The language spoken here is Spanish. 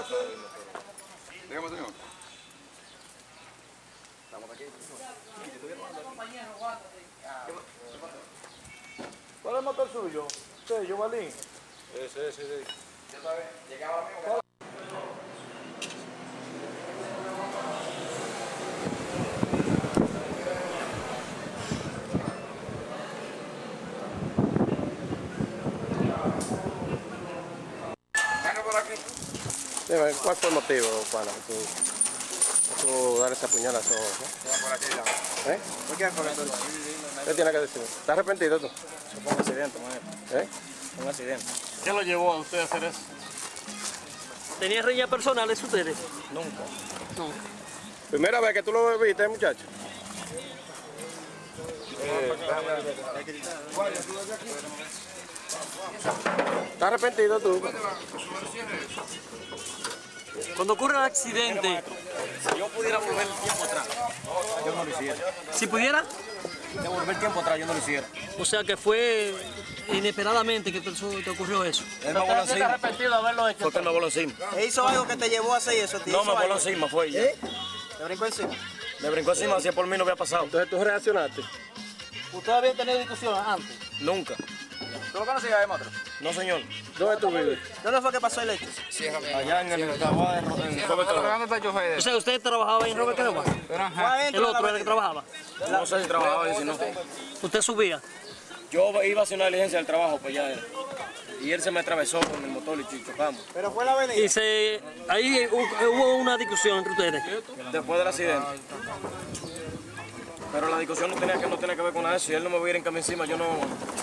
Dígame, señor. Estamos aquí. ¿Cuál es el motor suyo? Sí, yo, Balín. Sí. Yo sabes, llegué ahora mismo. Venga por aquí. Dime, ¿cuál fue el motivo, pana, que tú dar esa puñalada a ese joven, Venga por aquí, ya. ¿Eh? ¿Por qué fue esto? ¿Qué tienes que decir? ¿Estás arrepentido tú? Fue un accidente, maestro. ¿Eh? Un accidente. ¿Qué lo llevó a usted a hacer eso? ¿Tenía riñas personales ustedes? Nunca. No. Primera vez que tú lo viste, muchacho. ¿Estás arrepentido tú? Cuando ocurre el accidente, Si yo pudiera volver el tiempo atrás, yo no lo hiciera. si pudiera, De volver el tiempo atrás, yo no lo hiciera. o sea que fue inesperadamente que te ocurrió eso. Él me voló encima. arrepentido de haberlo hecho? Fue que él me voló encima. ¿E hizo algo que te llevó a hacer eso, tío? No, me voló encima, fue ella. ¿Te brincó encima? Me brincó encima, si por mí no había pasado. Entonces tú reaccionaste. ¿Usted había tenido discusión antes? Nunca. ¿Tú lo conocías de otro? No, señor. ¿Dónde tú vives? ¿Dónde fue que pasó el hecho? Allá en el trabajo en Roberto. ¿Dónde está el chofer? O sea, ¿usted trabajaba en Robert Cagua? ¿Fue El adentro otro de era el que trabajaba. No sé si trabajaba y si no. Usted subía. Yo iba a hacer una diligencia del trabajo, pues ya. Y él se me atravesó con el motor y chocamos. ¿Pero fue la avenida? Y ahí hubo una discusión entre ustedes. Después del accidente. Pero la discusión no tenía que ver con nada de eso. Si él no me hubiera encamado encima, yo no